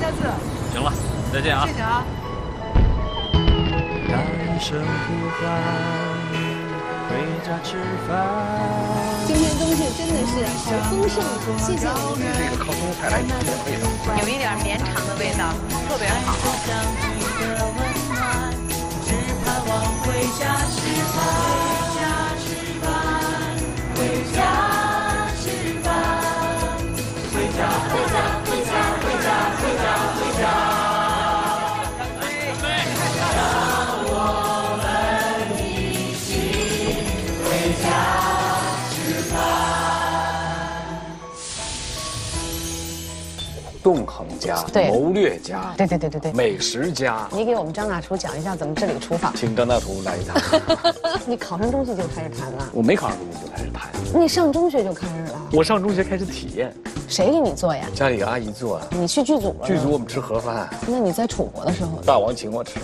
下次。 行了，再见啊！ 谢谢啊。 单身不换，回家吃饭。 今天东西真的是好丰盛，谢谢。 这个靠东菜来一点味道， 有一点绵长的味道，特别好。 只盼望回家吃饭，回家吃饭，回家，回家，回家，回家，回家，回家。让我们一起回家吃饭。 纵横家， 对谋略家， 对， 美食家。 你给我们张大厨讲一下怎么治理厨房。 请张大厨来一趟。 你考上中学就开始弹了？ 我没考上中学就开始弹， 你上中学就开始了？ 我上中学开始体验， 谁给你做呀？ 家里有阿姨做啊。 你去剧组了？ 剧组我们吃盒饭， 那你在楚国的时候？ 大王请我吃。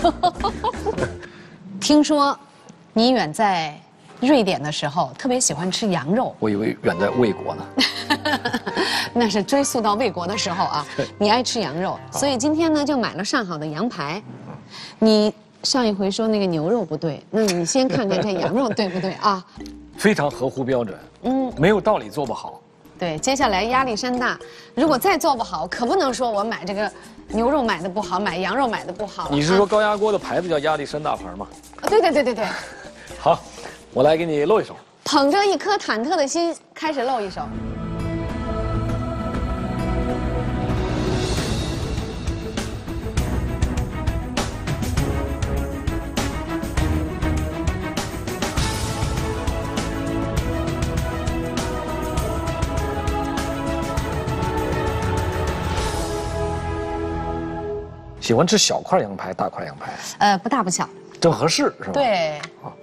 听说你远在瑞典的时候特别喜欢吃羊肉。 我以为远在魏国呢。 那是追溯到魏国的时候啊，你爱吃羊肉，所以今天呢就买了上好的羊排。你上一回说那个牛肉不对，那你先看看这羊肉对不对啊？ 非常合乎标准，没有道理做不好。 对，接下来压力山大，如果再做不好，可不能说我买这个牛肉买的不好，买羊肉买的不好。 你是说高压锅的牌子叫压力山大牌吗？ 对。 好，我来给你露一手。 捧着一颗忐忑的心，开始露一手。 喜欢吃小块羊排、大块羊排？ 不大不小， 正合适是吧？ 对。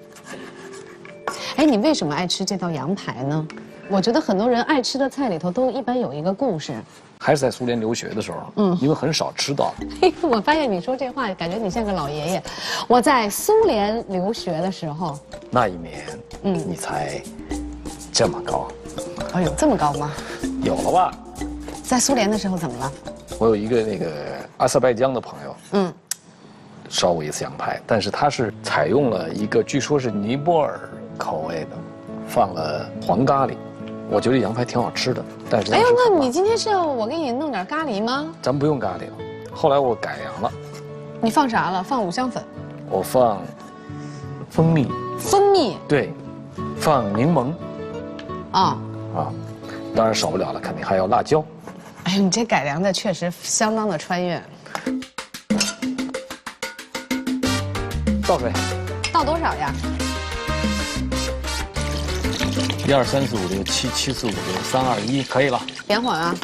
哎，你为什么爱吃这道羊排呢？我觉得很多人爱吃的菜里头都一般有一个故事。 还是在苏联留学的时候，因为很少吃到。 我发现你说这话，感觉你像个老爷爷。我在苏联留学的时候， 那一年，你才这么高。 哦，有这么高吗？ 有了吧？ 在苏联的时候怎么了？ 我有一个那个阿塞拜疆的朋友，烧过一次羊排，但是他是采用了一个据说是尼泊尔口味的，放了黄咖喱。我觉得羊排挺好吃的，但是哎呦，那你今天是要我给你弄点咖喱吗？ 咱不用咖喱了。后来我改良了， 你放啥了？放五香粉？ 我放蜂蜜。 蜂蜜？ 对，放柠檬。 啊， 当然少不了了，肯定还要辣椒。 哎呦，你这改良的确实相当的穿越。 倒水。 倒多少呀 ？1、2、3、4、5、6、7、7、4、5、6、3、2、1，可以了。 点火啊！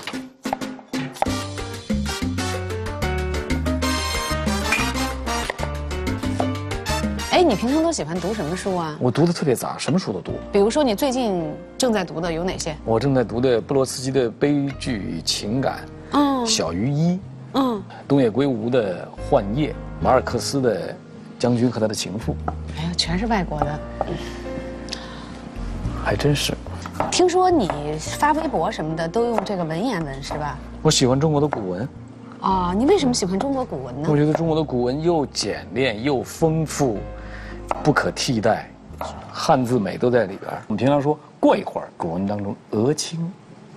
哎，你平常都喜欢读什么书啊？ 我读的特别杂，什么书都读。 比如说，你最近正在读的有哪些？ 我正在读的布罗茨基的《悲剧与情感》，小于一，东野圭吾的《幻夜》，马尔克斯的《将军和他的情妇》。 哎呀，全是外国的。 还真是。 听说你发微博什么的都用这个文言文是吧？ 我喜欢中国的古文。 啊，你为什么喜欢中国古文呢？ 我觉得中国的古文又简练又丰富，不可替代，汉字美都在里边。我们平常说过一会儿，古文当中俄青。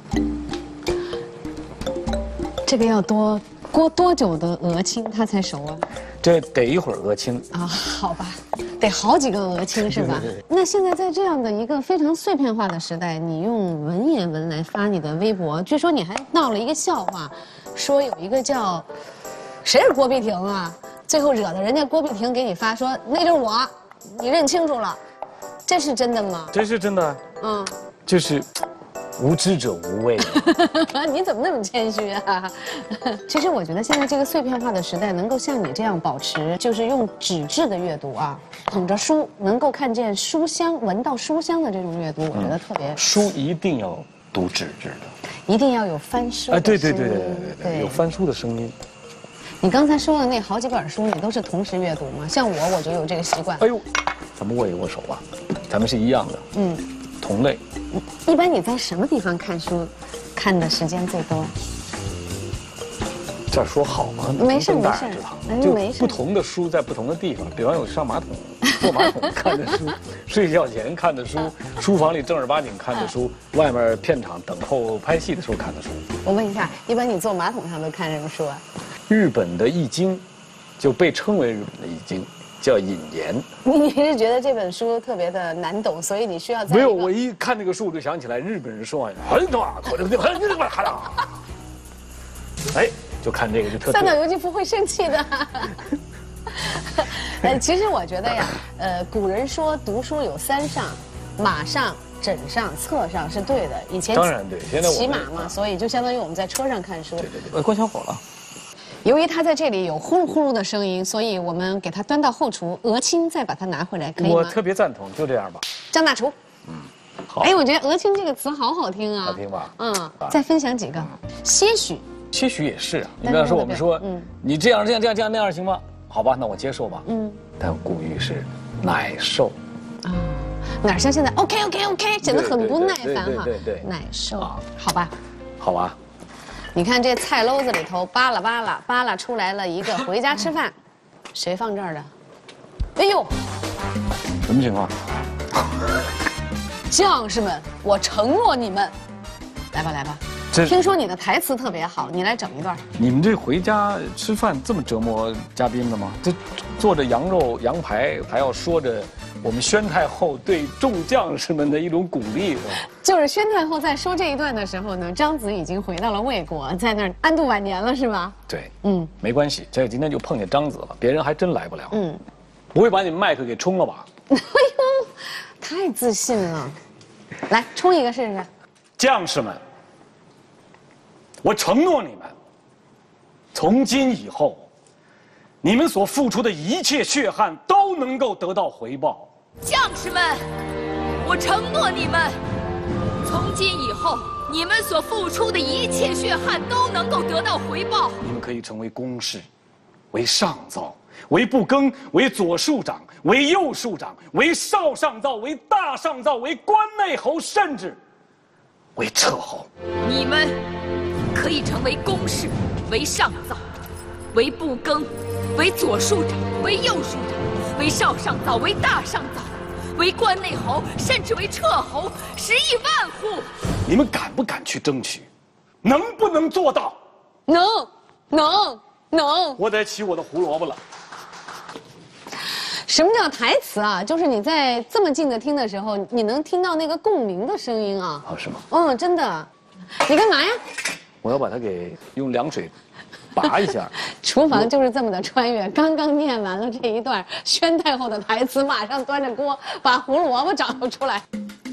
这个要过多久的俄青它才熟啊？ 这得一会儿俄青啊，好吧，得好几个俄青是吧？对。那现在在这样的一个非常碎片化的时代，你用文言文来发你的微博，据说你还闹了一个笑话，说有一个叫谁是郭碧婷啊，最后惹得人家郭碧婷给你发说那就是我，你认清楚了，这是真的吗？ 这是真的。就是。无知者无畏。 你怎么那么谦虚啊？其实我觉得现在这个碎片化的时代，能够像你这样保持，就是用纸质的阅读啊，捧着书，能够看见书香、闻到书香的这种阅读，我觉得特别。 书一定要读纸质的， 一定要有翻书的声音。 对，有翻书的声音。 你刚才说的那好几本书，你都是同时阅读吗？像我就有这个习惯。 哎呦，咱们握一握手吧，咱们是一样的。同类。 一般你在什么地方看书，看的时间最多？ 这样说好吗？ 没事大家知道，就不同的书在不同的地方，比方有上马桶、坐马桶看的书，睡觉前看的书，书房里正儿八经看的书，外面片场等候拍戏的时候看的书。 我问一下，一般你坐马桶上都看什么书啊？ 日本的易经，就被称为日本的易经，叫引言。 你是觉得这本书特别的难懂，所以你需要在没有，我一看这个书我就想起来日本人说话，哎，就看这个就特。 三岛由纪夫会生气的。其实我觉得呀，古人说读书有3上，马上、枕上、侧上是对的。以前当然对，现在我骑马嘛，所以就相当于我们在车上看书。 对，关小火了。 由于他在这里有呼噜呼噜的声音，所以我们给他端到后厨，额清再把它拿回来，可以吗？ 我特别赞同，就这样吧。 张大厨。 好。 哎，我觉得额清这个词好好听啊。 好听吧？ 再分享几个，些许。 些许也是啊。你比方说，我们说，你这样那样行吗？好吧，那我接受吧。但古语是乃受。 啊，哪像现在 OK， 显得很不耐烦哈。 对， 乃受，好吧。 好吧。 你看这菜篓子里头扒拉出来了一个回家吃饭，谁放这儿的？哎呦， 什么情况？ 将士们，我承诺你们，来吧。听说你的台词特别好，你来整一段。 你们这回家吃饭这么折磨嘉宾的吗？这做着羊肉羊排，还要说着我们宣太后对众将士们的一种鼓励，是吧？ 就是宣太后在说这一段的时候呢，章子已经回到了魏国，在那儿安度晚年了，是吧？ 对，没关系，这今天就碰见章子了，别人还真来不了。不会把你们麦克给冲了吧？ 哎呦，太自信了，来冲一个试试。 将士们，我承诺你们，从今以后，你们所付出的一切血汗都能够得到回报。 将士们，我承诺你们，从今以后，你们所付出的一切血汗都能够得到回报。 你们可以成为公士，为上造，为不更，为左庶长，为右庶长，为少上造，为大上造，为关内侯，甚至为彻侯。 你们可以成为公士，为上造，为不更，为左庶长，为右庶长，为少上造，为大上造，为关内侯，甚至为彻侯，10亿万户。 你们敢不敢去争取？能不能做到？ 能。 我得起我的胡萝卜了。 什么叫台词啊？就是你在这么近的听的时候，你能听到那个共鸣的声音啊。 是吗？ 真的。你干嘛呀？ 我要把它给用凉水拔一下。 厨房就是这么的穿越，刚刚念完了这一段宣太后的台词，马上端着锅把胡萝卜找出来。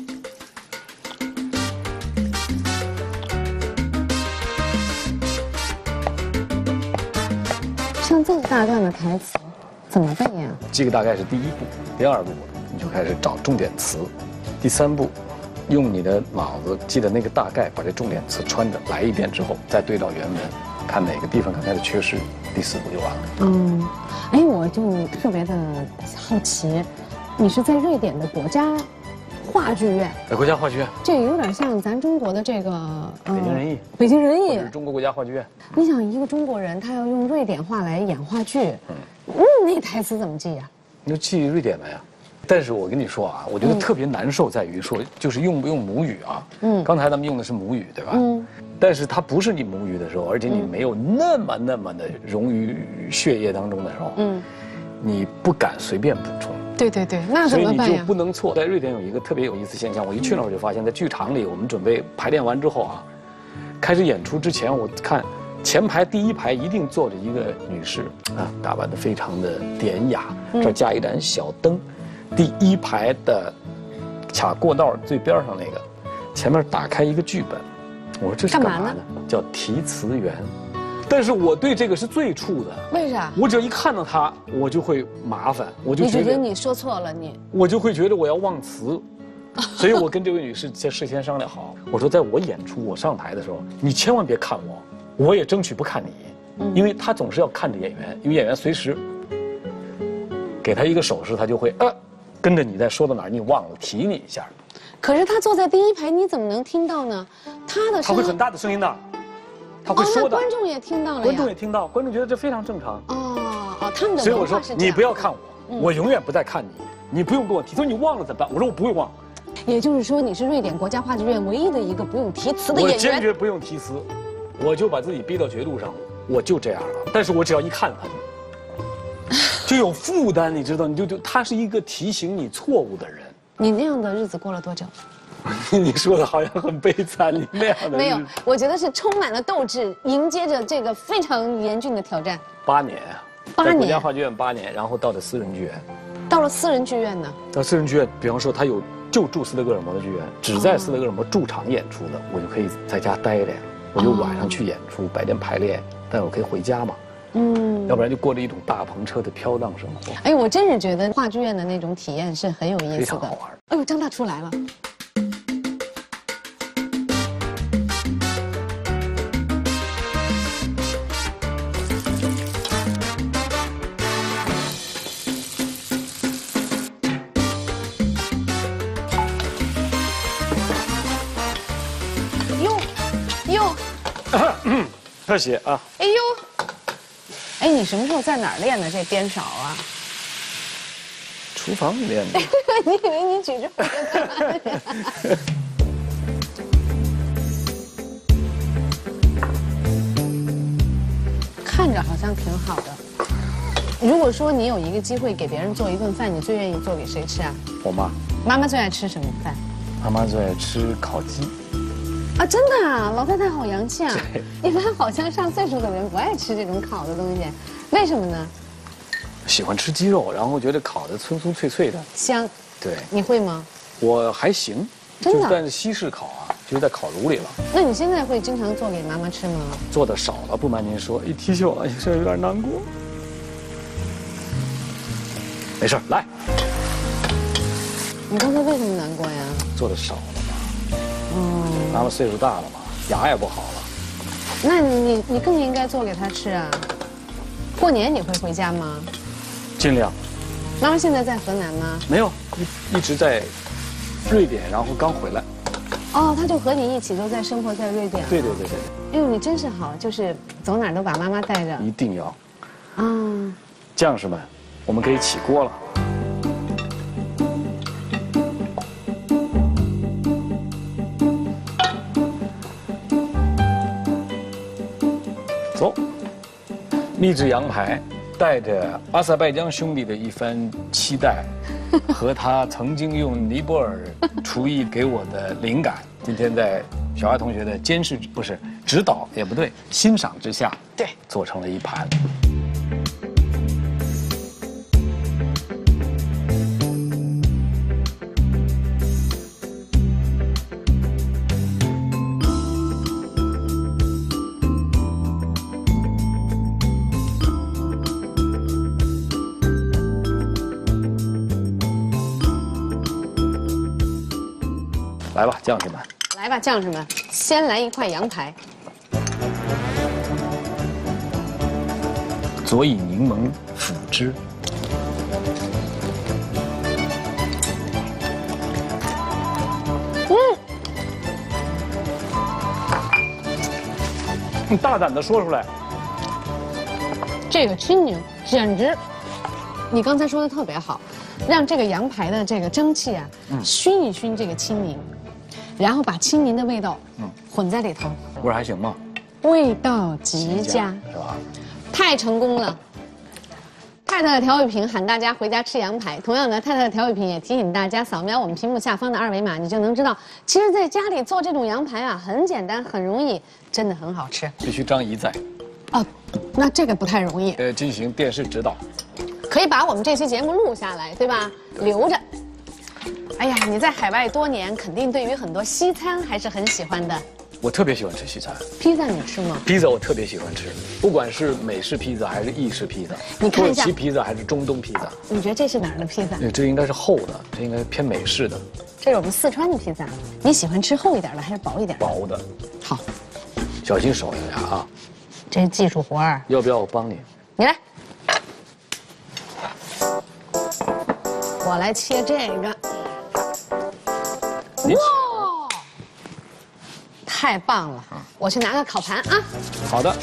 像这么大段的台词，怎么背呀？ 这个大概是第1步，第2步你就开始找重点词，第3步，用你的脑子记得那个大概，把这重点词穿着来一遍之后，再对照原文，看哪个地方刚才的缺失，第4步就完了。 哎，我就特别的好奇，你是在瑞典的国家话剧院？ 国家话剧院， 这有点像咱中国的这个北京人艺。 北京人艺是中国国家话剧院。 你想，一个中国人他要用瑞典话来演话剧，那台词怎么记呀？ 你就记瑞典的呀。但是我跟你说啊，我觉得特别难受在于说，就是用不用母语啊。刚才咱们用的是母语，对吧？但是它不是你母语的时候，而且你没有那么的融于血液当中的时候，你不敢随便补充。 对，那怎么办呀？ 所以你就不能错。在瑞典有一个特别有意思现象，我一去那儿就发现，在剧场里，我们准备排练完之后啊，开始演出之前，我看前排第1排一定坐着一个女士啊，打扮得非常的典雅，这儿加一盏小灯。第1排的卡过道最边上那个，前面打开一个剧本，我说这是干嘛呢？叫题词员。但是我对这个是最怵的。 为啥？ 我只要一看到他，我就会麻烦，我就觉得你说错了， 我就会觉得我要忘词，所以我跟这位女士事先商量好，我说在我演出我上台的时候，你千万别看我也争取不看你，因为他总是要看着演员，因为演员随时给他一个手势，他就会跟着你在说到哪儿，你忘了提你一下。可是他坐在第1排，你怎么能听到呢？他会很大的声音的。 他会说的。 观众也听到了呀。 观众也听到，观众觉得这非常正常。 他们的所以我说文化是这样。 你不要看我，我永远不再看你，你不用跟我提。他说你忘了怎么办？我说我不会忘。 也就是说，你是瑞典国家话剧院唯一的一个不用提词的演员。 我坚决不用提词，我就把自己逼到绝路上，我就这样了。但是我只要一看他，就有负担，你知道？他是一个提醒你错误的人。 你那样的日子过了多久？ 你说的好像很悲惨，你那样的没有，我觉得是充满了斗志，迎接着这个非常严峻的挑战。 8年啊 ，8年， 在国家话剧院8年，然后到了私人剧院。 到了私人剧院呢？ 到私人剧院，比方说他就住斯德哥尔摩的剧院，只在斯德哥尔摩驻场演出的，我就可以在家待着呀。我就晚上去演出，白天排练，但我可以回家嘛。要不然就过着一种大篷车的飘荡生活。 哎，我真是觉得话剧院的那种体验是很有意思的， 非常好玩。 哎呦，张大出来了。 特写啊！ 哎呦，哎，你什么时候在哪儿练的这颠勺啊？ 厨房里练的。 你以为你举着我在干嘛呀？看着好像挺好的。如果说你有一个机会给别人做一顿饭，你最愿意做给谁吃啊？ 我妈。 妈妈最爱吃什么饭？ 妈妈最爱吃烤鸡。 啊，真的啊，老太太好洋气啊！一般好像上岁数的人不爱吃这种烤的东西，为什么呢？ 喜欢吃鸡肉，然后觉得烤的酥酥脆脆的， 香。 对， 你会吗？ 我还行， 真的。 但是西式烤啊，就是在烤炉里了。 那你现在会经常做给妈妈吃吗？ 做的少了，不瞒您说，一提起我来，有时候有点难过。没事，来。 你刚才为什么难过呀？ 做的少了嘛。妈妈岁数大了嘛，牙也不好了。 那你更应该做给她吃啊。过年你会回家吗？ 尽量。 妈妈现在在河南吗？ 没有，一直在瑞典，然后刚回来。 哦，她就和你一起都在生活在瑞典。 对。 哎呦，你真是好，就是走哪儿都把妈妈带着。 一定要。 啊， 将士们，我们可以起锅了。走，秘制羊排，带着阿塞拜疆兄弟的一番期待，和他曾经用尼泊尔厨艺给我的灵感，今天在小艾同学的指导也不对，欣赏之下， 对， 做成了一盘。来吧，将士们！ 来吧，将士们，先来一块羊排。 佐以柠檬辅之。你大胆的说出来。 这个青柠简直，你刚才说的特别好，让这个羊排的这个蒸汽啊，熏一熏这个青柠，然后把青柠的味道混在里头， 味儿还行吗？ 味道极佳， 是吧？ 太成功了。太太的调味品喊大家回家吃羊排。同样的，太太的调味品也提醒大家扫描我们屏幕下方的2维码，你就能知道，其实在家里做这种羊排啊，很简单，很容易，真的很好吃。 必须张仪在。 哦，那这个不太容易。 进行电视指导。 可以把我们这期节目录下来，对吧？留着。哎呀，你在海外多年，肯定对于很多西餐还是很喜欢的。 我特别喜欢吃西餐。 披萨你吃吗？ 披萨我特别喜欢吃，不管是美式披萨还是意式披萨， 你看一下土耳其披萨还是中东披萨。 你觉得这是哪儿的披萨？ 这应该是厚的，这应该偏美式的。 这是我们四川的披萨，你喜欢吃厚一点的还是薄一点的？ 薄的。 好， 小心手呀啊！ 这是技术活儿。 要不要我帮你？ 你来，我来切这个。哇，太棒了！ 我去拿个烤盘啊。 好的。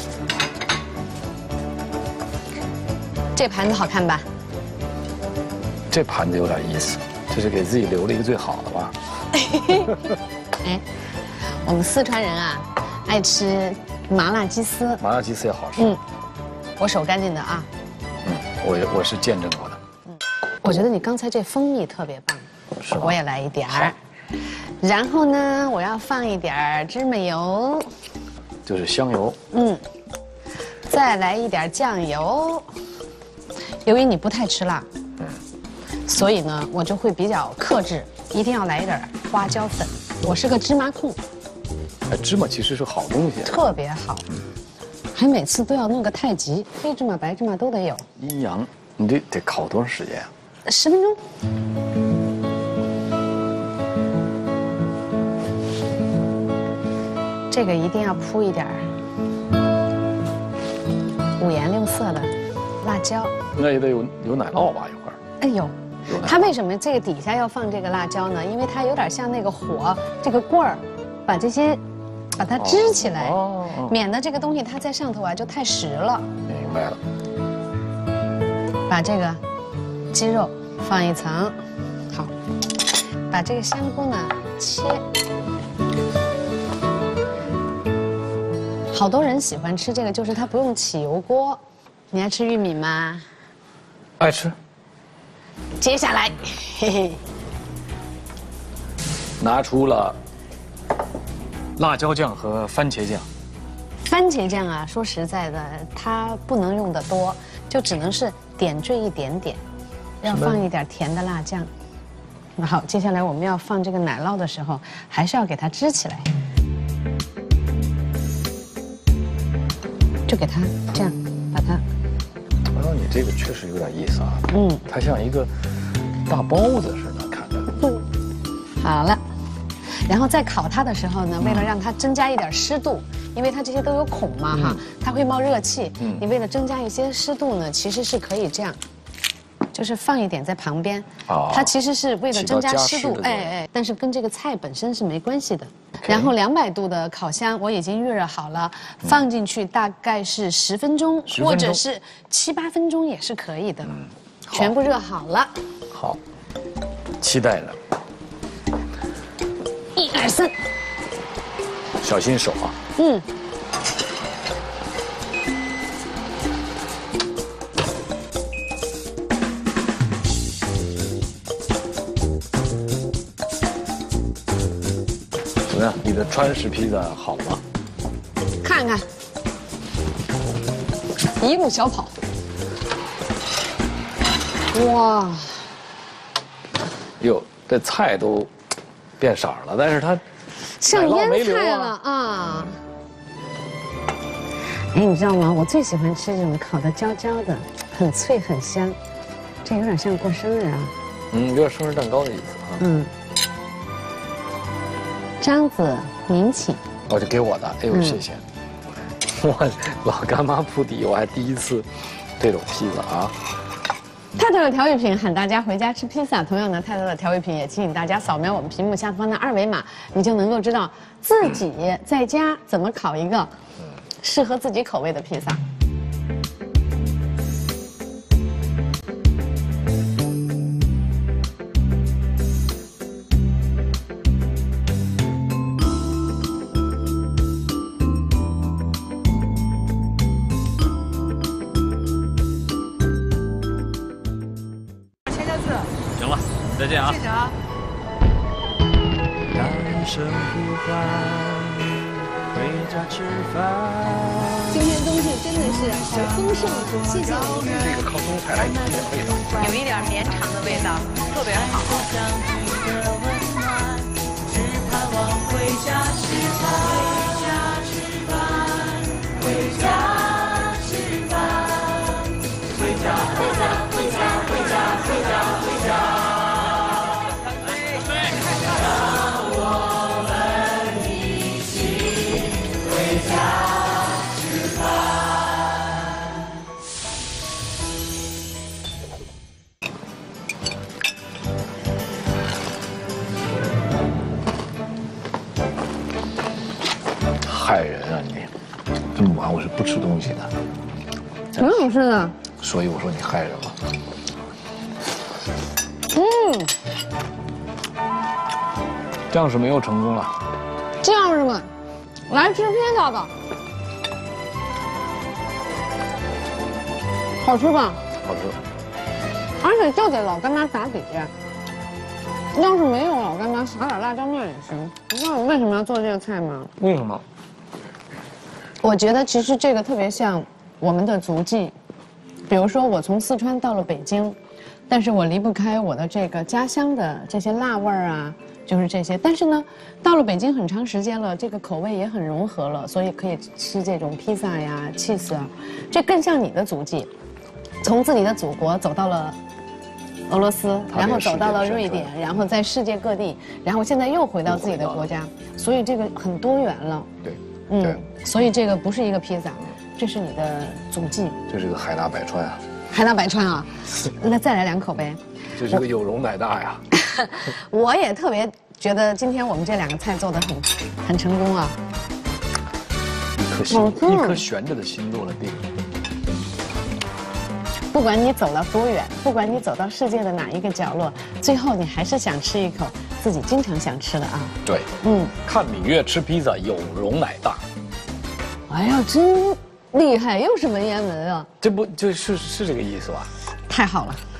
这盘子好看吧？ 这盘子有点意思，这是给自己留了一个最好的吧？ 哎，我们四川人啊，爱吃麻辣鸡丝。 麻辣鸡丝也好吃。 我手干净的啊。 我是见证过的。 我觉得你刚才这蜂蜜特别棒， 是吧？ 我也来一点儿。然后呢，我要放一点儿芝麻油， 就是香油。 再来一点酱油。由于你不太吃辣，所以呢，我就会比较克制，一定要来一点花椒粉。我是个芝麻控。 哎，芝麻其实是好东西， 特别好。还每次都要弄个太极，黑芝麻、白芝麻都得有。 阴阳，你得烤多长时间啊 ？10分钟。这个一定要铺一点五颜六色的辣椒。 那也得有奶酪吧？一会儿。 哎呦，它为什么这个底下要放这个辣椒呢？因为它有点像那个火这个棍儿，把它支起来，免得这个东西它在上头啊就太实了。 明白了。 把这个鸡肉放一层，好，把这个香菇呢切。好多人喜欢吃这个，就是它不用起油锅。你爱吃玉米吗？ 爱吃。 接下来，嘿嘿， 拿出了辣椒酱和番茄酱。 番茄酱啊，说实在的，它不能用得多，就只能是点缀一点点，要放一点甜的辣酱。那好，接下来我们要放这个奶酪的时候，还是要给它支起来，就给它这样把它。 哦，你这个确实有点意思啊。它像一个大包子似的，看着。 好了，然后在烤它的时候呢，为了让它增加一点湿度，因为它这些都有孔嘛哈，它会冒热气。你为了增加一些湿度呢，其实是可以这样，就是放一点在旁边。它其实是为了增加湿度，但是跟这个菜本身是没关系的。然后200度的烤箱我已经预热好了，放进去大概是10分钟，或者是7、8分钟也是可以的。全部热好了。 好，期待着。 1、2、3， 小心手啊。怎么样？你的川式披萨好吗？ 看看，一路小跑。哇！ 哟，这菜都变色了，但是它像腌菜了啊！哎，你知道吗？我最喜欢吃这种烤的焦焦的，很脆很香。这有点像过生日啊。 有点生日蛋糕的意思啊。 张子明启， 就给我的，哎呦，谢谢。我老干妈铺底，我还第一次这种披萨啊。 泰特的调味品喊大家回家吃披萨。同样的，泰特的调味品也提醒大家扫描我们屏幕下方的2维码，你就能够知道自己在家怎么烤一个适合自己口味的披萨。 再见啊！ 谢谢啊！ 大声呼唤，回家吃饭。 今天东西真的是好丰盛，谢谢你。 这个靠中菜来有点味道， 有一点绵长的味道，特别好。 只盼望回家吃饭，回家吃饭，回家，回家，回家，回家，回家，回家。 挺好吃的。 所以我说你害人了。这样是没有成功了。 这样是吗？来吃披萨吧。好吃吧？ 好吃。 而且就得老干妈打底，要是没有老干妈，撒点辣椒面也行。你知道我为什么要做这个菜吗？ 为什么？ 我觉得其实这个特别像我们的足迹，比如说我从四川到了北京，但是我离不开我的这个家乡的这些辣味儿啊，就是这些。但是呢，到了北京很长时间了，这个口味也很融合了，所以可以吃这种披萨呀、cheese 啊，这更像你的足迹，从自己的祖国走到了俄罗斯，然后走到了瑞典，然后在世界各地，然后现在又回到自己的国家，所以这个很多元了。 对， 所以这个不是一个披萨，这是你的足迹。 这是个海纳百川啊！ 海纳百川啊！那再来2口呗。 这是个有容乃大呀！ 我也特别觉得今天我们这2个菜做得很成功啊！ 一颗悬着的心落了地。 不管你走了多远，不管你走到世界的哪一个角落，最后你还是想吃一口自己经常想吃的啊！ 对，看芈月吃披萨，有容乃大。 哎呀，真厉害，又是文言文啊！ 这不就是这个意思吧？ 太好了。